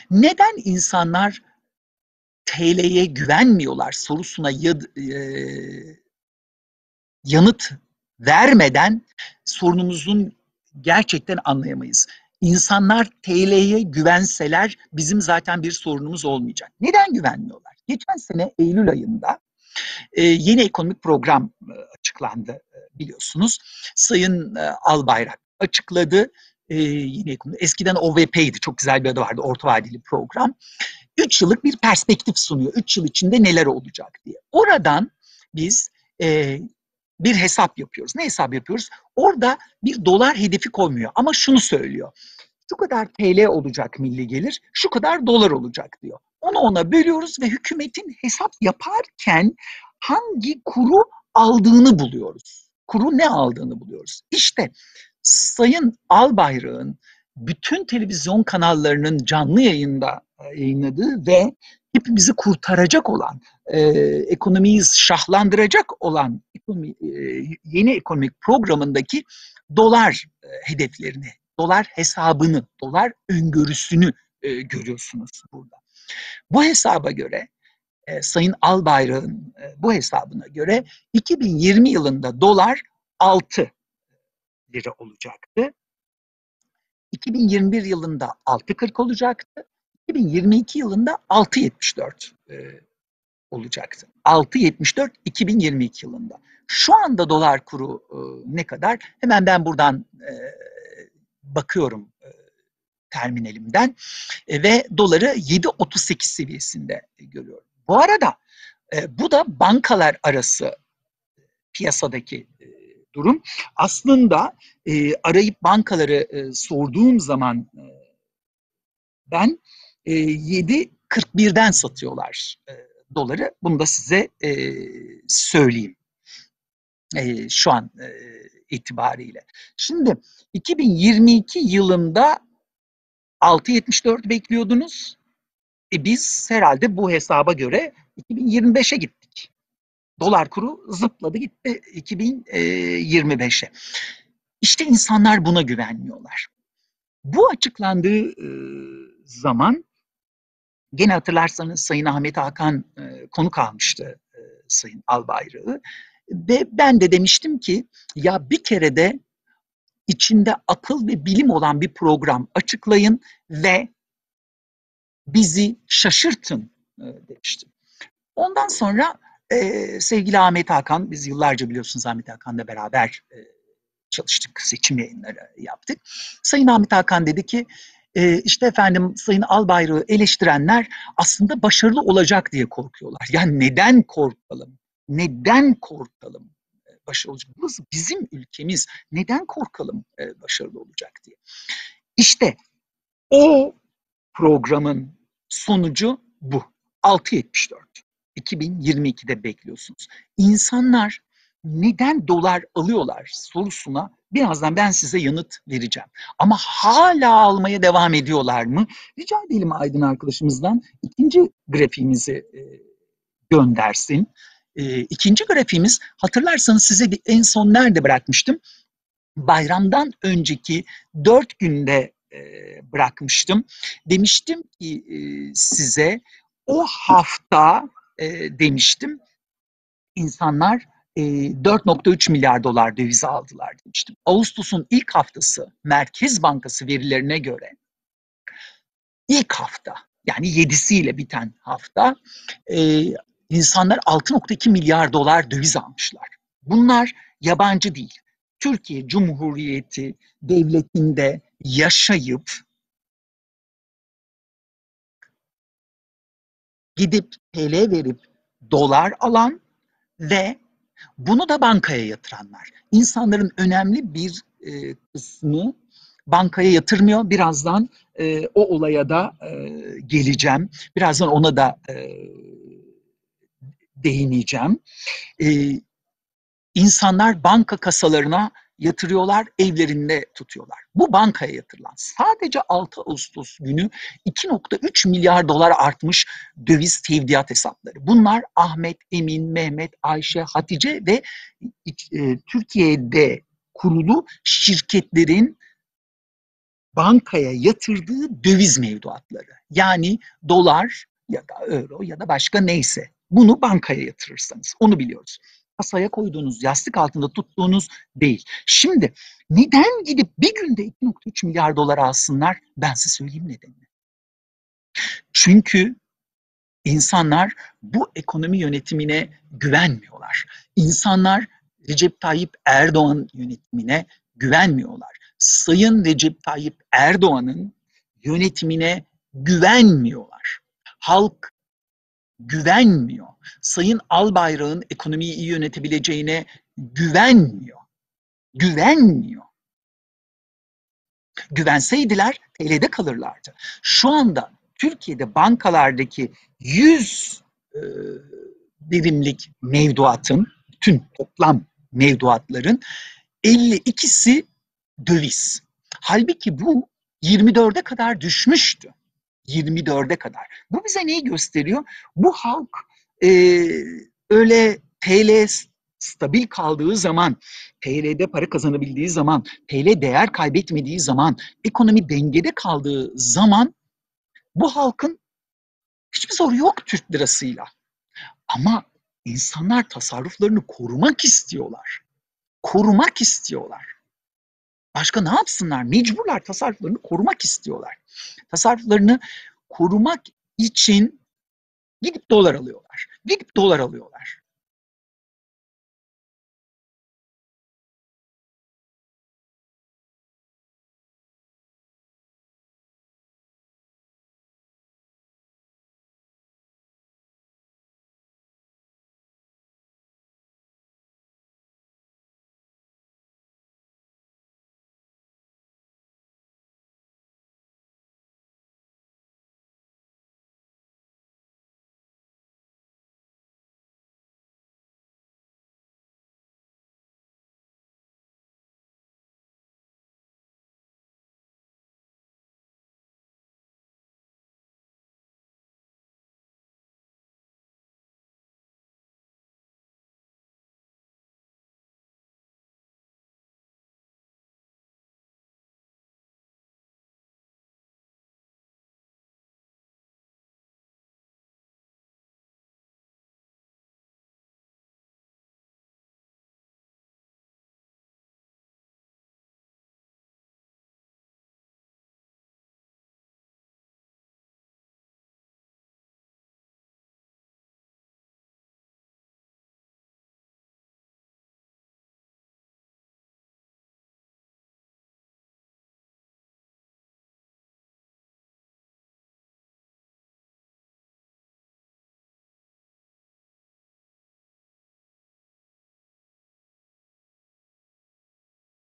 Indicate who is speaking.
Speaker 1: Neden insanlar TL'ye güvenmiyorlar sorusuna yanıt vermeden sorunumuzun gerçekten anlayamayız. İnsanlar TL'ye güvenseler bizim zaten bir sorunumuz olmayacak. Neden güvenmiyorlar? Geçen sene Eylül ayında yeni ekonomik program açıklandı biliyorsunuz. Sayın Albayrak açıkladı. Yeni ekonomik, eskiden OVP'ydi, çok güzel bir adı vardı, orta vadeli program. 3 yıllık bir perspektif sunuyor. 3 yıl içinde neler olacak diye. Oradan biz e, bir hesap yapıyoruz. Ne hesap yapıyoruz? Orada bir dolar hedefi koymuyor ama şunu söylüyor. Şu kadar TL olacak milli gelir, şu kadar dolar olacak diyor. Onu ona bölüyoruz ve hükümetin hesap yaparken hangi kuru aldığını buluyoruz. Kuru ne aldığını buluyoruz. İşte Sayın Albayrak'ın bütün televizyon kanallarının canlı yayında yayınladığı ve hepimizi kurtaracak olan, ekonomiyi şahlandıracak olan yeni ekonomik programındaki dolar hedeflerini, dolar hesabını, dolar öngörüsünü görüyorsunuz burada. Bu hesaba göre, Sayın Albayrak'ın bu hesabına göre 2020 yılında dolar 6 lira olacaktı. 2021 yılında 6,40 olacaktı. 2022 yılında 6,74 olacaktı. 6,74 2022 yılında. Şu anda dolar kuru ne kadar? Hemen ben buradan bakıyorum terminalimden ve doları 7,38 seviyesinde görüyorum. Bu arada bu da bankalar arası piyasadaki durum. Aslında arayıp bankaları sorduğum zaman ben 7,41'den satıyorlar doları. Bunu da size söyleyeyim şu an itibariyle. Şimdi 2022 yılında 6,74 bekliyordunuz. Biz herhalde bu hesaba göre 2025'e gittik. Dolar kuru zıpladı gitti 2025'e. İşte insanlar buna güvenmiyorlar. Bu açıklandığı zaman gene hatırlarsanız Sayın Ahmet Hakan konuk almıştı Sayın Albayrak'ı. Ve ben de demiştim ki ya bir kere de içinde akıl ve bilim olan bir program açıklayın ve bizi şaşırtın demiştim. Ondan sonra sevgili Ahmet Hakan, biz yıllarca biliyorsunuz Ahmet Hakan'la beraber çalıştık, seçim yayınları yaptık. Sayın Ahmet Hakan dedi ki işte efendim Sayın Albayrak'ı eleştirenler aslında başarılı olacak diye korkuyorlar. Yani neden korkalım? Neden korkalım başarılı olacak? Burası bizim ülkemiz. Neden korkalım başarılı olacak diye. İşte o programın sonucu bu. 6,74. 2022'de bekliyorsunuz. İnsanlar neden dolar alıyorlar sorusuna birazdan ben size yanıt vereceğim. Ama hala almaya devam ediyorlar mı? Rica edelim Aydın arkadaşımızdan ikinci grafiğimizi göndersin. İkinci grafiğimiz, hatırlarsanız size en son nerede bırakmıştım? Bayramdan önceki 4 günde bırakmıştım. Demiştim ki size o hafta demiştim insanlar 4,3 milyar dolar döviz aldılar demiştim. Ağustos'un ilk haftası Merkez Bankası verilerine göre ilk hafta, yani 7'siyle biten hafta insanlar 6,2 milyar dolar döviz almışlar. Bunlar yabancı değil. Türkiye Cumhuriyeti Devleti'nde yaşayıp gidip TL verip dolar alan ve bunu da bankaya yatıranlar. İnsanların önemli bir kısmı bankaya yatırmıyor. Birazdan o olaya da geleceğim. Birazdan ona da değineceğim. İnsanlar banka kasalarına yatırıyorlar, evlerinde tutuyorlar. Bu bankaya yatırılan sadece 6 Ağustos günü 2,3 milyar dolar artmış döviz tevdiat hesapları. Bunlar Ahmet, Emin, Mehmet, Ayşe, Hatice ve Türkiye'de kurulu şirketlerin bankaya yatırdığı döviz mevduatları. Yani dolar ya da euro ya da başka neyse. Bunu bankaya yatırırsanız. Onu biliyoruz. Kasaya koyduğunuz, yastık altında tuttuğunuz değil. Şimdi neden gidip bir günde 2,3 milyar dolar alsınlar? Ben size söyleyeyim nedenini. Çünkü İnsanlar bu ekonomi yönetimine güvenmiyorlar. İnsanlar Recep Tayyip Erdoğan yönetimine güvenmiyorlar. Sayın Recep Tayyip Erdoğan'ın yönetimine güvenmiyorlar. Halk güvenmiyor. Sayın Albayrak'ın ekonomiyi iyi yönetebileceğine güvenmiyor. Güvenmiyor. Güvenseydiler TL'de kalırlardı. Şu anda Türkiye'de bankalardaki 100 e, birimlik mevduatın, tüm toplam mevduatların 52'si döviz. Halbuki bu 24'e kadar düşmüştü. 24'e kadar. Bu bize neyi gösteriyor? Bu halk e, öyle TL stabil kaldığı zaman, TL'de para kazanabildiği zaman, TL değer kaybetmediği zaman, ekonomi dengede kaldığı zaman bu halkın hiçbir zoru yok Türk lirasıyla. Ama insanlar tasarruflarını korumak istiyorlar. Korumak istiyorlar. Başka ne yapsınlar? Mecburlar tasarruflarını korumak istiyorlar. Tasarruflarını korumak için gidip dolar alıyorlar. Gidip dolar alıyorlar.